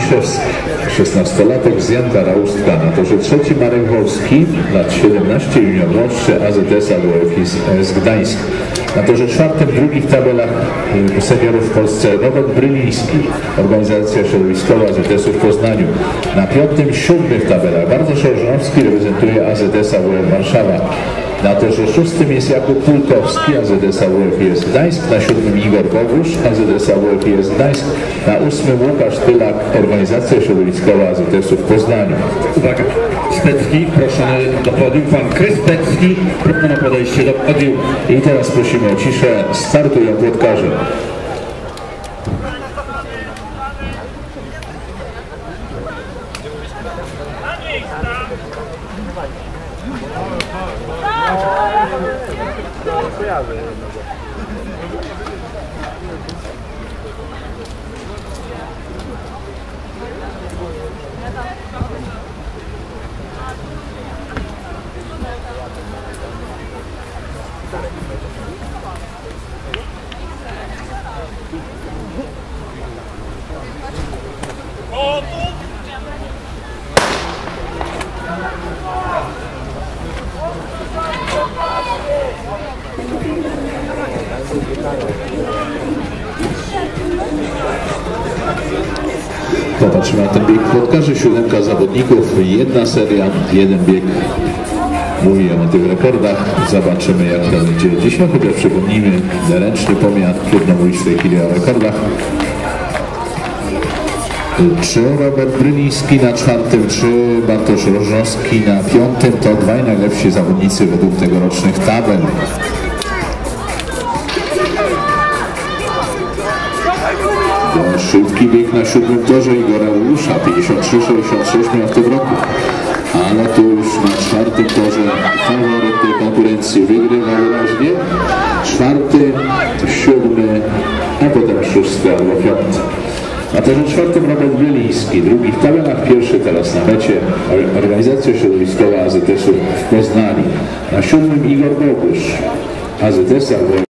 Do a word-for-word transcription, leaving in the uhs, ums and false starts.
Maliszewski, szesnastolatek z Janka Raustka. Na torze trzeci Marek Wolski, lat siedemnaście, junior młodszy, A Z S A W F z Gdańsk. Na torze czwartym, drugi w tabelach seniorów w Polsce Robert Bryliński, organizacja środowiskowa A Z S-u w Poznaniu. Na piątym, siódmym w tabelach Bartosz Rożnowski, reprezentuje A Z S A W F Warszawa. Na torze szóstym jest Jakub Pulkowski, A Z S A W F jest Gdańsk. Na siódmym Igor Bogusz, A Z S A W F jest Gdańsk. Na ósmym Łukasz Tylak, organizacja środowiskowa A Z S-u w Poznaniu. Uwaga, Stecki, proszę do podium. Pan Krys Stecki, proszę na podejście do podium. I teraz prosimy o ciszę, startują płotkarze. Popatrzmy na ten bieg płotkarzy, siódemka zawodników, jedna seria, jeden bieg. Mówiłem o tych rekordach, zobaczymy jak to będzie dzisiaj, chociaż przypomnijmy, ręczny pomiar, trudno mówić w tej chwili o rekordach. Czy Robert Bryliński na czwartym, czy Bartosz Rożnowski na piątym, to dwaj najlepsi zawodnicy według tegorocznych tabel. Szybki bieg na siódmym torze Igora Ulusza, pięćdziesiąt trzy sześćdziesiąt sześć miał w tym roku. Ale tu już na czwartym torze faworyt tej konkurencji wygrywa wyraźnie. Czwarty, siódmy, a potem szósty albo piąty. Na torze czwartym Robert Bryliński, drugi w tabelach, pierwszy teraz na mecie, organizacja środowiskowa A Z S-u w Poznaniu. Na siódmym Igor Bogusz, A Z S A W